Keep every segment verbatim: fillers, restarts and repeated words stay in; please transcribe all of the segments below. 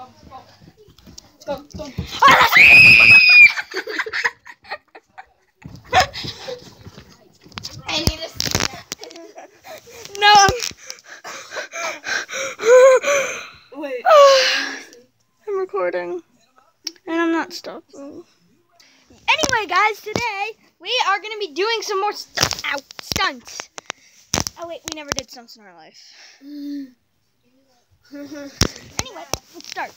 Let's go, let's go. I need to see that. No, I'm... Wait. I'm recording. And I'm not stopping. Anyway, guys, today we are going to be doing some more stu- ow, stunts. Oh, wait, we never did stunts in our life. Anyway, let's start.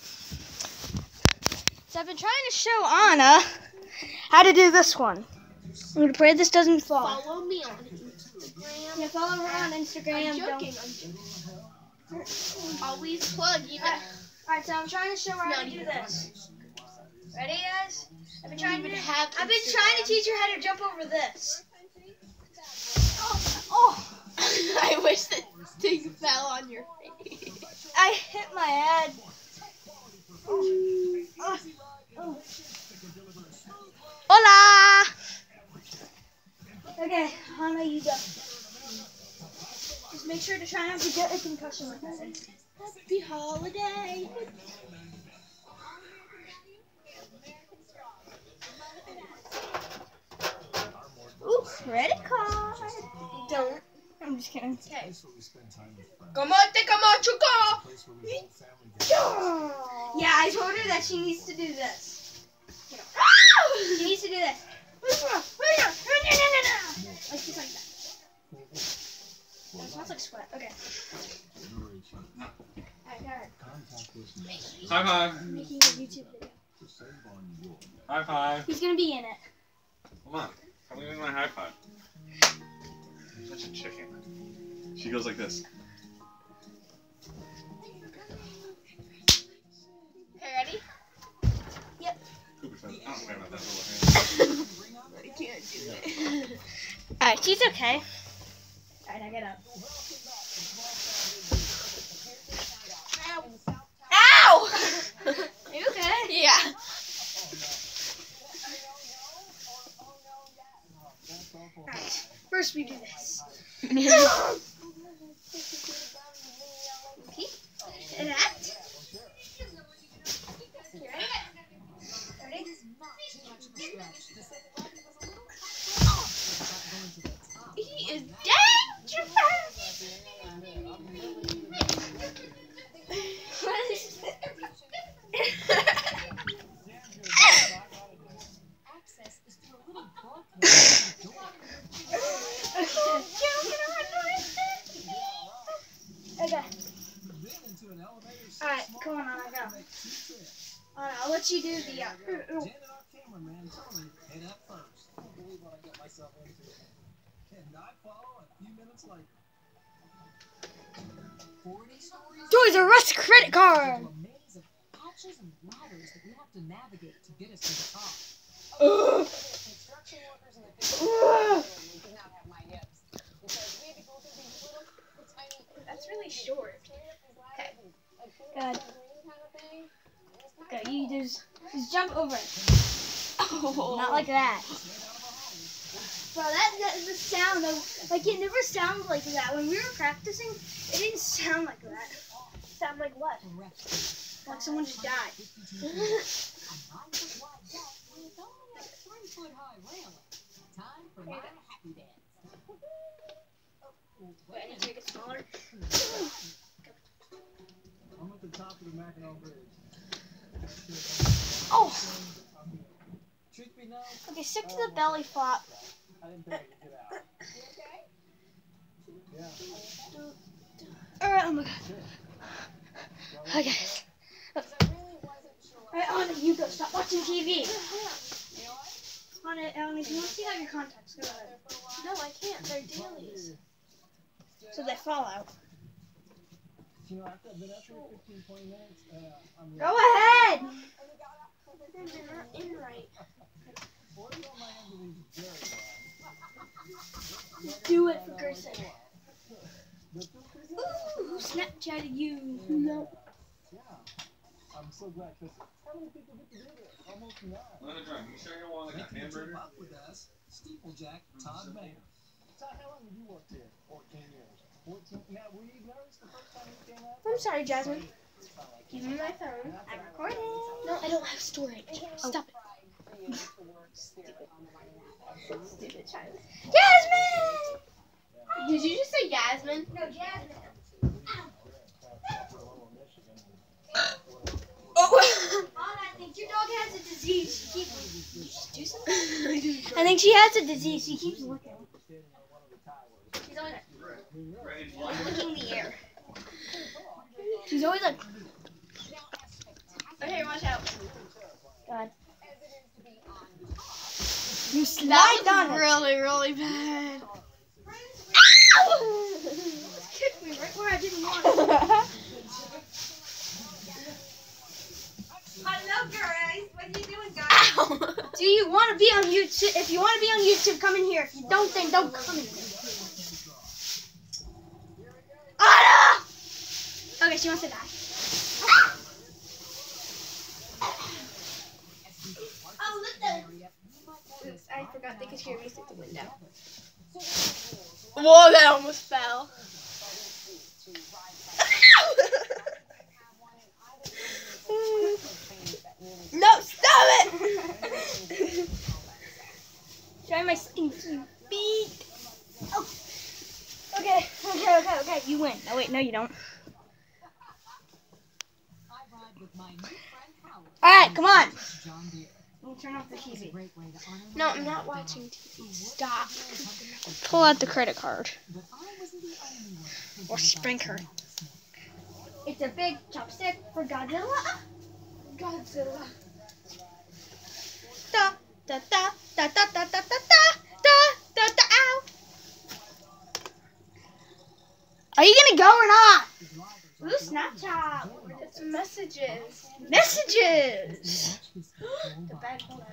So I've been trying to show Anna how to do this one. I'm going to pray this doesn't fall. Follow me on Instagram. Yeah, follow her on Instagram. I'm joking. I'm joking. Always plug even. Alright, so I'm trying to show her how to do this. Ready, guys? I've been trying to have. I've been trying to teach her how to jump over this. Oh, oh. I wish that thing fell on your face. I hit my head. Oh. Oh. Oh. Hola. Okay, Hannah, you go. Just make sure to try not to get a concussion with that. Happy holiday. Ooh, credit card. Don't. I'm just kidding. Okay. Come on, come on, Chuka. Yeah, I told her that she needs to do this. She needs to do this. Like just like that. That smells like sweat. Okay. Alright, alright. High five. I'm making a YouTube video. High five. He's gonna be in it. Come on. Come give me my high five. Such a chicken. She goes like this. Okay, ready? Yep. Cooper says, I don't care about that little hand. I can't do it. Alright, she's okay. Alright, now get up. Ow! Are you okay? Yeah. Alright, first we do this. Okay. And that. Okay, ready? Ready? He is dangerous. What is this? Okay. Alright, come on, Anna, go. Anna, I'll let you do the, uh, ooh, ooh. Toys R Us credit card! Ugh. Ugh. That's really short. Okay. Good. Okay, you just, just jump over it. Oh. Not like that. Bro, that, that the sound of, like, it never sounded like that. When we were practicing, it didn't sound like that. It sounded like what? Like someone just died. Wait, I need to make it smaller. I'm at the top of the Mackinac Bridge. Oh! Truth be known, Okay, stick to the belly flop. I didn't think I could get out. Yeah. Alright, oh my god. Okay. Alright, Anna, you go. Stop watching T V. Anna, Anna, if you want to see out your contacts, go ahead. No, I can't. They're dailies. So they fall out. You know, after I've been up here fifteen, twenty minutes, uh, I'm Go ahead! They're not in right. Order on my end of these very well. Do it for Christ's sake. The two Christmas- Ooh, who Snapchatted you? No. Yeah. I'm so glad, because how many people get to do this? Almost none. Let it dry. You sure you want like a hamburger? Up with us, Steeplejack Todd Mayer. Todd, how long have you worked here? fourteen years. fourteen. Now, were you nervous the first time you came out? I'm sorry, Jasmine. Give me my phone. I'm recording. No, I don't have storage. Stop it. Stupid child. Jasmine! Did you just say Yasmin? No, Jasmine. Oh. I think your dog has a disease. She keeps Do something. I think she has a disease. She keeps looking. She's always like, licking the air. She's always like, Okay, watch out. God. You slide That on was it. really, really bad. Ow! Kicked me right where I didn't want it. Hello, guys. What are you doing, guys? Ow. Do you want to be on YouTube? If you want to be on YouTube, come in here. If you don't, then don't come in here. Anna! Okay, she wants to die. Oh, look there. Oops, I forgot they could hear me through the window. Whoa, that almost fell. No, stop it! Try my stinky feet. Oh. Okay, okay, okay, okay. You win. No, wait, no, you don't. All right, come on. We'll turn off the T V. No, I'm not watching T V. Stop. Pull out the credit card. Or spank her. It's a big chopstick for Godzilla. Godzilla. Da da da da da da da da da da da. Ow! Are you gonna go or not? Ooh, Snapchat. It's messages. Messages. The bad one.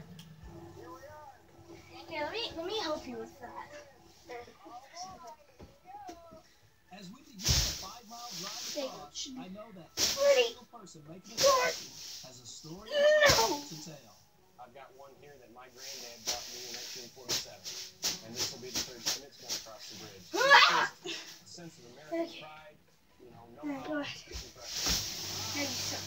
Here, let me let me help you with that. As we begin a five-mile drive across, I know that every Pretty. single person making a Short. selfie has a story No. to tell. I've got one here that my granddad bought me in nineteen forty-seven, and this will be the third time it's gone across the bridge. Ah! A sense of American Okay. pride, you know, no Alright, go how ahead. it's impressive. Here you go.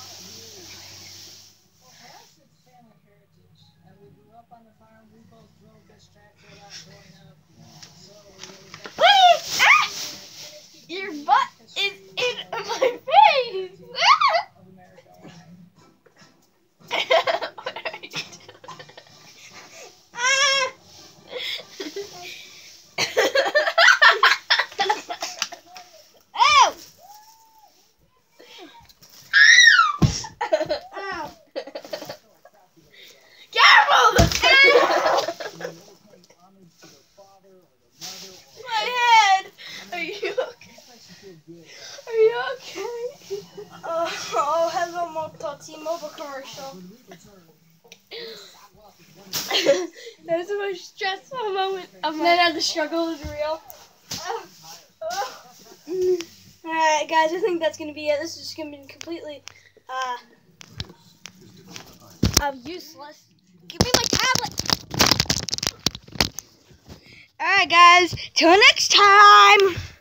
Well, for us, it's family heritage. And we grew up on the farm. We both drove this tractor a lot growing up. So we always got Please! Ah! Your butt is in my face! Ah! of America. What are you doing? Ah! Ow! Ow! Careful! My head! Are you okay? Are you okay? Oh, oh, hello, Moto T-Mobile commercial. That was the most stressful moment of my Then uh, the struggle is real. Alright, guys, I think that's going to be it. This is just going to be completely uh, uh, useless. Give me my tablet! Alright, guys, till next time!